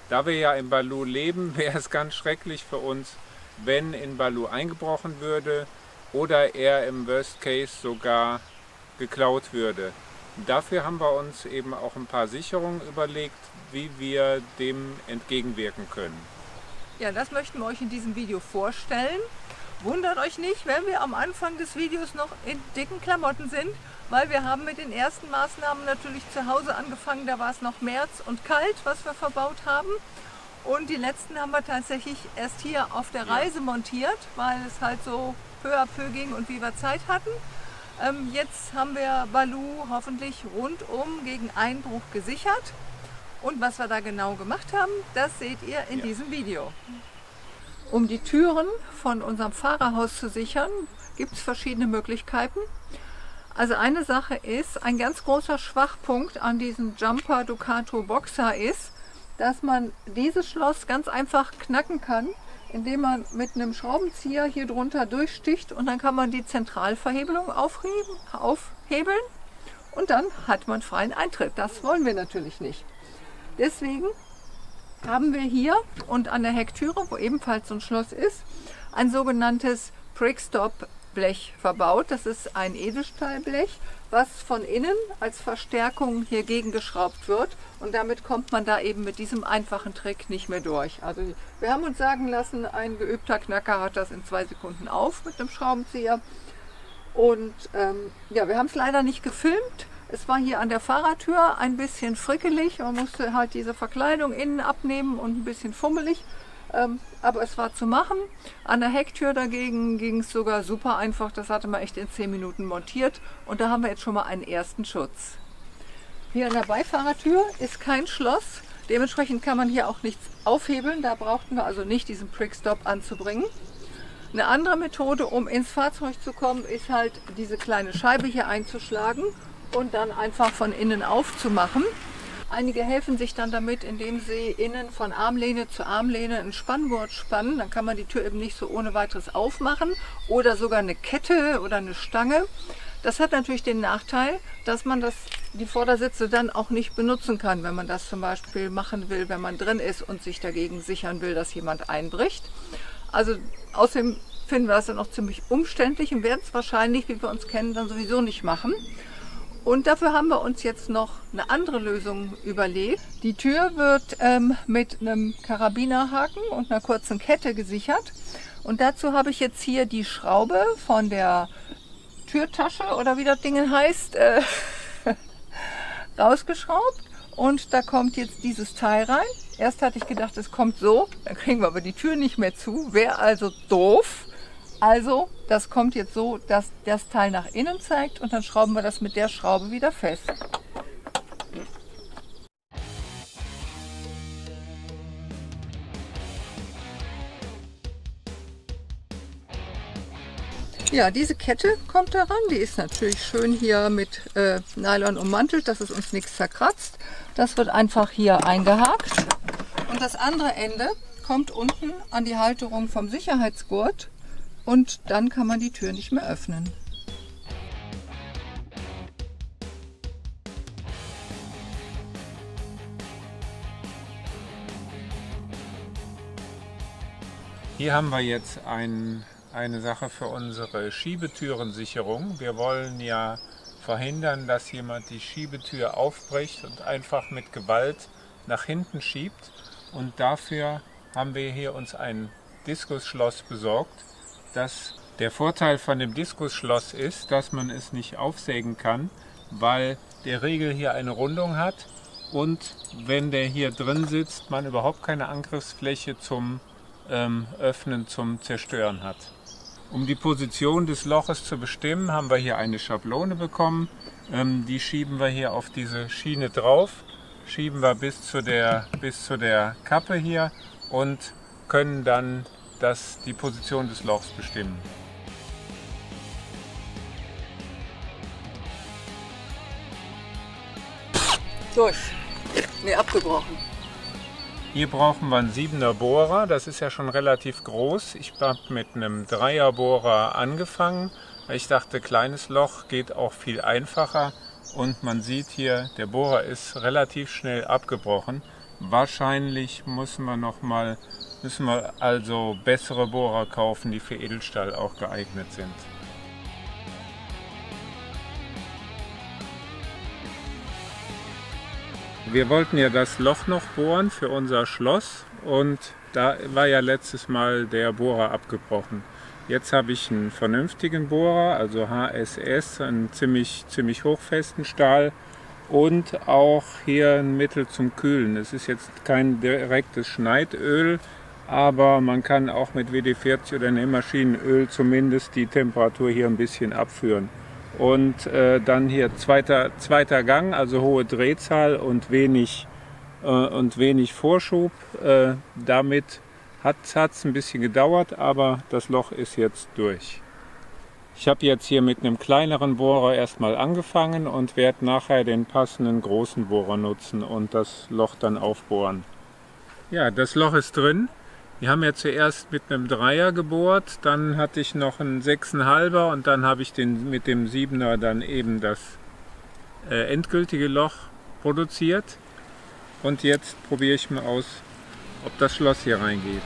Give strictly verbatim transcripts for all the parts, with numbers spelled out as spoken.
Da wir ja in Balue leben, wäre es ganz schrecklich für uns, wenn in Balue eingebrochen würde oder er im Worst Case sogar geklaut würde. Dafür haben wir uns eben auch ein paar Sicherungen überlegt, wie wir dem entgegenwirken können. Ja, das möchten wir euch in diesem Video vorstellen. Wundert euch nicht, wenn wir am Anfang des Videos noch in dicken Klamotten sind, weil wir haben mit den ersten Maßnahmen natürlich zu Hause angefangen. Da war es noch März und kalt, was wir verbaut haben. Und die letzten haben wir tatsächlich erst hier auf der Reise montiert, weil es halt so peu à peu ging und wie wir Zeit hatten. Ähm, jetzt haben wir Balue hoffentlich rundum gegen Einbruch gesichert. Und was wir da genau gemacht haben, das seht ihr in ja. diesem Video. Um die Türen von unserem Fahrerhaus zu sichern, gibt es verschiedene Möglichkeiten. Also eine Sache ist, ein ganz großer Schwachpunkt an diesem Jumper Ducato Boxer ist, dass man dieses Schloss ganz einfach knacken kann, indem man mit einem Schraubenzieher hier drunter durchsticht und dann kann man die Zentralverhebelung aufheben, aufhebeln und dann hat man freien Eintritt. Das wollen wir natürlich nicht. Deswegen haben wir hier und an der Hecktüre, wo ebenfalls so ein Schloss ist, ein sogenanntes Prickstop-Blech verbaut. Das ist ein Edelstahlblech, was von innen als Verstärkung hier gegengeschraubt wird. Und damit kommt man da eben mit diesem einfachen Trick nicht mehr durch. Also wir haben uns sagen lassen, ein geübter Knacker hat das in zwei Sekunden auf mit einem Schraubenzieher. Und ähm, ja, wir haben es leider nicht gefilmt. Es war hier an der Fahrertür ein bisschen frickelig, man musste halt diese Verkleidung innen abnehmen und ein bisschen fummelig, ähm, aber es war zu machen. An der Hecktür dagegen ging es sogar super einfach, das hatte man echt in zehn Minuten montiert und da haben wir jetzt schon mal einen ersten Schutz. Hier an der Beifahrertür ist kein Schloss, dementsprechend kann man hier auch nichts aufhebeln, da brauchten wir also nicht diesen Prickstop anzubringen. Eine andere Methode, um ins Fahrzeug zu kommen, ist halt diese kleine Scheibe hier einzuschlagen und dann einfach von innen aufzumachen. Einige helfen sich dann damit, indem sie innen von Armlehne zu Armlehne ein Spanngurt spannen. Dann kann man die Tür eben nicht so ohne weiteres aufmachen oder sogar eine Kette oder eine Stange. Das hat natürlich den Nachteil, dass man das, die Vordersitze dann auch nicht benutzen kann, wenn man das zum Beispiel machen will, wenn man drin ist und sich dagegen sichern will, dass jemand einbricht. Also außerdem finden wir das dann auch ziemlich umständlich und werden es wahrscheinlich, wie wir uns kennen, dann sowieso nicht machen. Und dafür haben wir uns jetzt noch eine andere Lösung überlegt. Die Tür wird ähm, mit einem Karabinerhaken und einer kurzen Kette gesichert. Und dazu habe ich jetzt hier die Schraube von der Türtasche oder wie das Ding heißt, äh, rausgeschraubt. Und da kommt jetzt dieses Teil rein. Erst hatte ich gedacht, es kommt so, dann kriegen wir aber die Tür nicht mehr zu. Wäre also doof. Also, das kommt jetzt so, dass das Teil nach innen zeigt und dann schrauben wir das mit der Schraube wieder fest. Ja, diese Kette kommt daran, die ist natürlich schön hier mit äh, Nylon ummantelt, dass es uns nichts zerkratzt. Das wird einfach hier eingehakt und das andere Ende kommt unten an die Halterung vom Sicherheitsgurt. Und dann kann man die Tür nicht mehr öffnen. Hier haben wir jetzt ein, eine Sache für unsere Schiebetürensicherung. Wir wollen ja verhindern, dass jemand die Schiebetür aufbricht und einfach mit Gewalt nach hinten schiebt. Und dafür haben wir hier uns ein Diskusschloss besorgt. Das, der Vorteil von dem Diskusschloss ist, dass man es nicht aufsägen kann, weil der Riegel hier eine Rundung hat und wenn der hier drin sitzt, man überhaupt keine Angriffsfläche zum ähm, Öffnen, zum Zerstören hat. Um die Position des Loches zu bestimmen, haben wir hier eine Schablone bekommen. Ähm, die schieben wir hier auf diese Schiene drauf, schieben wir bis zu der, bis zu der Kappe hier und können dann das, die Position des Lochs bestimmen. Durch. Ne, abgebrochen. Hier brauchen wir einen siebener Bohrer, das ist ja schon relativ groß. Ich habe mit einem Dreier Bohrer angefangen. Ich dachte, kleines Loch geht auch viel einfacher und man sieht hier, der Bohrer ist relativ schnell abgebrochen. Wahrscheinlich muss man noch mal, müssen wir also bessere Bohrer kaufen, die für Edelstahl auch geeignet sind. Wir wollten ja das Loch noch bohren für unser Schloss und da war ja letztes Mal der Bohrer abgebrochen. Jetzt habe ich einen vernünftigen Bohrer, also H S S, einen ziemlich, ziemlich hochfesten Stahl. Und auch hier ein Mittel zum Kühlen. Es ist jetzt kein direktes Schneidöl, aber man kann auch mit W D vierzig oder Nähmaschinenöl zumindest die Temperatur hier ein bisschen abführen. Und äh, dann hier zweiter, zweiter Gang, also hohe Drehzahl und wenig, äh, und wenig Vorschub. Äh, damit hat es ein bisschen gedauert, aber das Loch ist jetzt durch. Ich habe jetzt hier mit einem kleineren Bohrer erstmal angefangen und werde nachher den passenden großen Bohrer nutzen und das Loch dann aufbohren. Ja, das Loch ist drin. Wir haben ja zuerst mit einem Dreier gebohrt, dann hatte ich noch einen sechseinhalber und dann habe ich den, mit dem Siebener dann eben das äh, endgültige Loch produziert. Und jetzt probiere ich mal aus, ob das Schloss hier reingeht.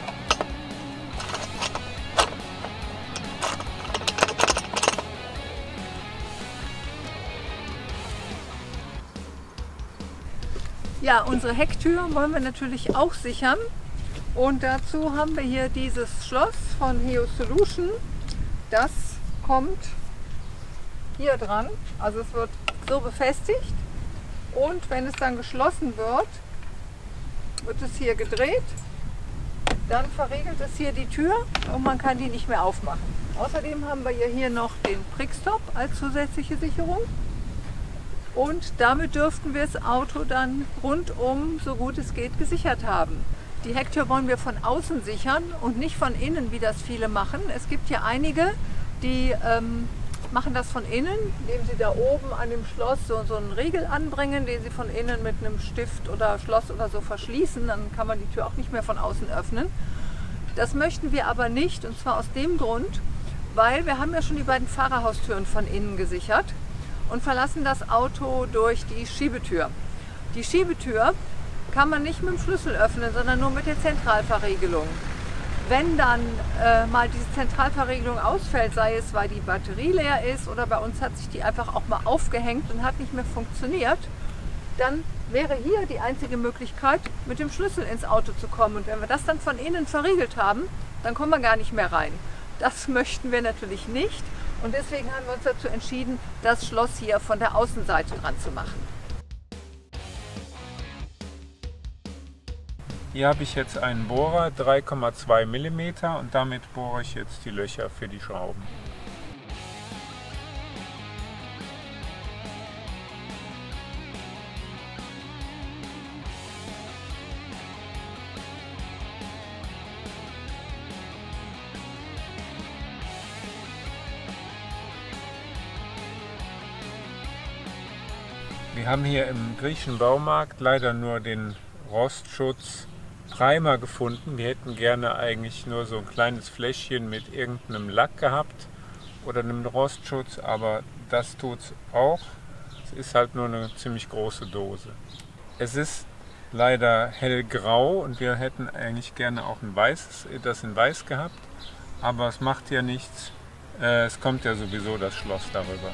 Ja, unsere Hecktür wollen wir natürlich auch sichern und dazu haben wir hier dieses Schloss von Heo Solution. Das kommt hier dran, also es wird so befestigt und wenn es dann geschlossen wird, wird es hier gedreht, dann verriegelt es hier die Tür und man kann die nicht mehr aufmachen. Außerdem haben wir hier noch den Prickstop als zusätzliche Sicherung. Und damit dürften wir das Auto dann rundum, so gut es geht, gesichert haben. Die Hecktür wollen wir von außen sichern und nicht von innen, wie das viele machen. Es gibt ja einige, die ähm, machen das von innen, indem sie da oben an dem Schloss so, so einen Riegel anbringen, den sie von innen mit einem Stift oder Schloss oder so verschließen. Dann kann man die Tür auch nicht mehr von außen öffnen. Das möchten wir aber nicht, und zwar aus dem Grund, weil wir haben ja schon die beiden Fahrerhaustüren von innen gesichert und verlassen das Auto durch die Schiebetür. Die Schiebetür kann man nicht mit dem Schlüssel öffnen, sondern nur mit der Zentralverriegelung. Wenn dann äh, mal diese Zentralverriegelung ausfällt, sei es, weil die Batterie leer ist oder bei uns hat sich die einfach auch mal aufgehängt und hat nicht mehr funktioniert, dann wäre hier die einzige Möglichkeit, mit dem Schlüssel ins Auto zu kommen. Und wenn wir das dann von innen verriegelt haben, dann kommen wir gar nicht mehr rein. Das möchten wir natürlich nicht. Und deswegen haben wir uns dazu entschieden, das Schloss hier von der Außenseite dran zu machen. Hier habe ich jetzt einen Bohrer, drei Komma zwei Millimeter, und damit bohre ich jetzt die Löcher für die Schrauben. Wir haben hier im griechischen Baumarkt leider nur den Rostschutz Primer gefunden. Wir hätten gerne eigentlich nur so ein kleines Fläschchen mit irgendeinem Lack gehabt oder einem Rostschutz, aber das tut es auch. Es ist halt nur eine ziemlich große Dose. Es ist leider hellgrau und wir hätten eigentlich gerne auch ein weißes, das in weiß gehabt, aber es macht ja nichts. Es kommt ja sowieso das Schloss darüber.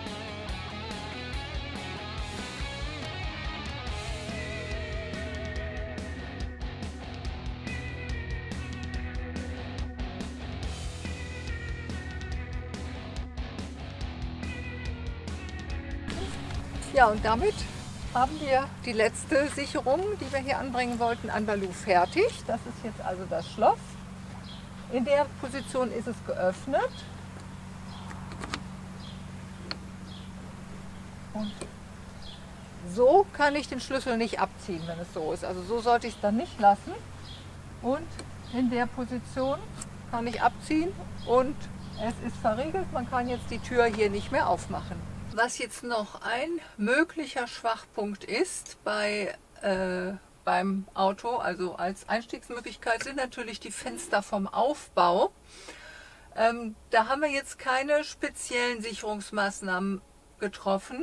Ja, und damit haben wir die letzte Sicherung, die wir hier anbringen wollten, an Balu fertig. Das ist jetzt also das Schloss. In der Position ist es geöffnet. Und so kann ich den Schlüssel nicht abziehen, wenn es so ist. Also so sollte ich es dann nicht lassen. Und in der Position kann ich abziehen und es ist verriegelt. Man kann jetzt die Tür hier nicht mehr aufmachen. Was jetzt noch ein möglicher Schwachpunkt ist bei, äh, beim Auto, also als Einstiegsmöglichkeit, sind natürlich die Fenster vom Aufbau. Ähm, da haben wir jetzt keine speziellen Sicherungsmaßnahmen getroffen,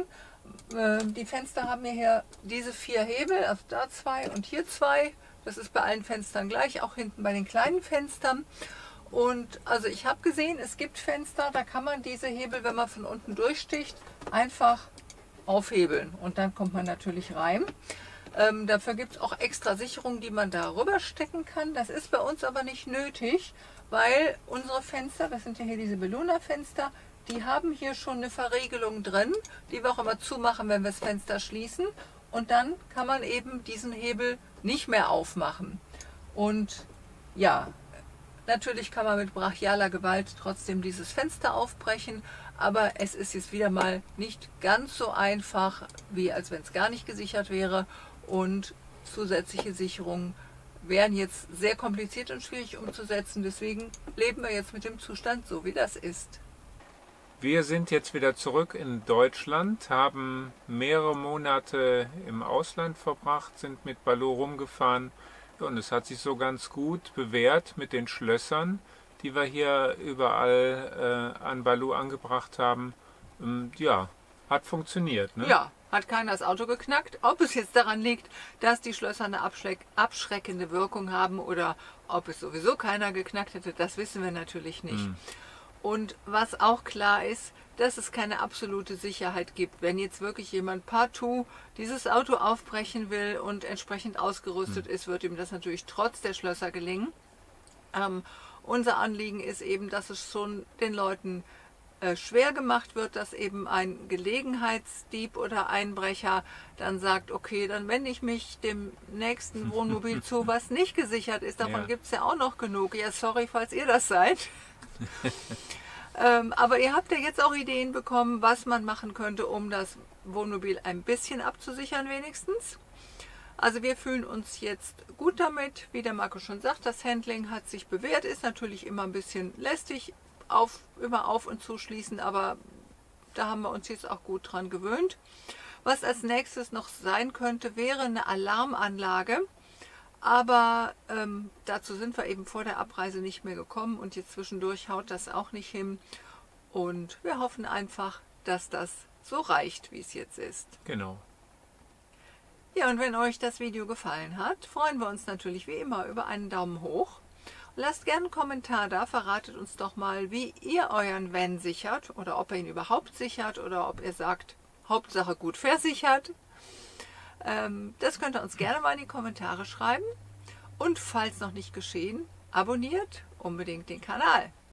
äh, die Fenster haben hier diese vier Hebel, also da zwei und hier zwei. Das ist bei allen Fenstern gleich, auch hinten bei den kleinen Fenstern. Und also ich habe gesehen, es gibt Fenster, da kann man diese Hebel, wenn man von unten durchsticht, einfach aufhebeln. Und dann kommt man natürlich rein. Ähm, dafür gibt es auch extra Sicherungen, die man da rüber stecken kann. Das ist bei uns aber nicht nötig, weil unsere Fenster, das sind ja hier diese Belluna-Fenster, die haben hier schon eine Verriegelung drin, die wir auch immer zumachen, wenn wir das Fenster schließen. Und dann kann man eben diesen Hebel nicht mehr aufmachen. Und ja, natürlich kann man mit brachialer Gewalt trotzdem dieses Fenster aufbrechen, aber es ist jetzt wieder mal nicht ganz so einfach, wie als wenn es gar nicht gesichert wäre. Und zusätzliche Sicherungen wären jetzt sehr kompliziert und schwierig umzusetzen. Deswegen leben wir jetzt mit dem Zustand so, wie das ist. Wir sind jetzt wieder zurück in Deutschland, haben mehrere Monate im Ausland verbracht, sind mit Baloo rumgefahren und es hat sich so ganz gut bewährt mit den Schlössern, die wir hier überall äh, an Baloo angebracht haben. Ähm, ja, hat funktioniert. Ne? Ja, hat keiner das Auto geknackt. Ob es jetzt daran liegt, dass die Schlösser eine abschreckende Wirkung haben oder ob es sowieso keiner geknackt hätte, das wissen wir natürlich nicht. Mhm. Und was auch klar ist, dass es keine absolute Sicherheit gibt. Wenn jetzt wirklich jemand partout dieses Auto aufbrechen will und entsprechend ausgerüstet ist, wird ihm das natürlich trotz der Schlösser gelingen. Ähm, unser Anliegen ist eben, dass es schon den Leuten äh, schwer gemacht wird, dass eben ein Gelegenheitsdieb oder Einbrecher dann sagt, okay, dann wende ich mich dem nächsten Wohnmobil zu, was nicht gesichert ist. Davon ja. gibt es ja auch noch genug. Ja, sorry, falls ihr das seid. ähm, aber ihr habt ja jetzt auch Ideen bekommen, was man machen könnte, um das Wohnmobil ein bisschen abzusichern wenigstens. Also wir fühlen uns jetzt gut damit, wie der Marco schon sagt, das Handling hat sich bewährt, ist natürlich immer ein bisschen lästig, auf, immer auf und zuschließen, aber da haben wir uns jetzt auch gut dran gewöhnt. Was als nächstes noch sein könnte, wäre eine Alarmanlage. Aber ähm, dazu sind wir eben vor der Abreise nicht mehr gekommen und jetzt zwischendurch haut das auch nicht hin. Und wir hoffen einfach, dass das so reicht, wie es jetzt ist. Genau. Ja, und wenn euch das Video gefallen hat, freuen wir uns natürlich wie immer über einen Daumen hoch. Lasst gerne einen Kommentar da, verratet uns doch mal, wie ihr euren Van sichert oder ob ihr ihn überhaupt sichert oder ob ihr sagt, Hauptsache gut versichert. Das könnt ihr uns gerne mal in die Kommentare schreiben. Und falls noch nicht geschehen, abonniert unbedingt den Kanal.